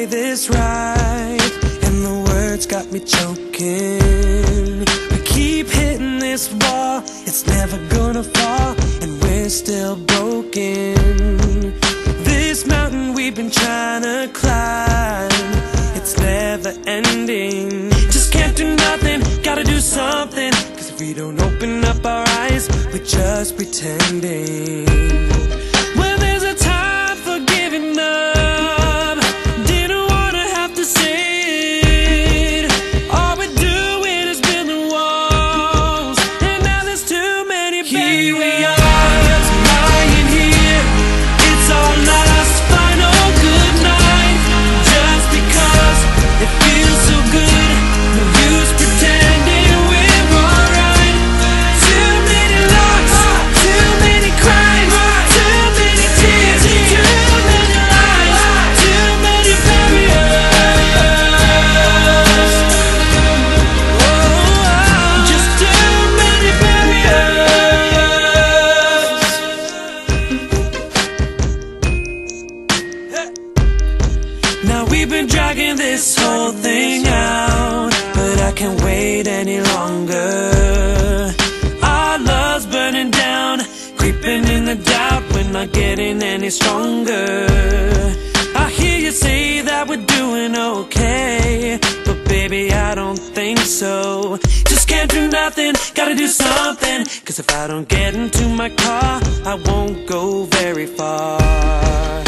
say this right, and the words got me choking. We keep hitting this wall, it's never gonna fall, and we're still broken. This mountain we've been trying to climb, it's never ending. Just can't do nothing, gotta do something, 'cause if we don't open up our eyes, we're just pretending. Well, there's a time for giving up, didn't wanna have to say it. All we're doing is building walls, and now there's too many barriers. Here we are, lying here, it's our last final good night. Just because it feels so good, no use pretending we're alright. Too many locks, too many crimes, too many tears, too many lies, too many barriers. Oh, just too many barriers. Now we've been dragging this whole thing out, but I can't wait any longer. Our love's burning down, creeping in the doubt, we're not getting any stronger. I hear you say that we're doing okay, but baby I don't think so. Just can't do nothing, gotta do something, 'cause if I don't get into my car, I won't go very far.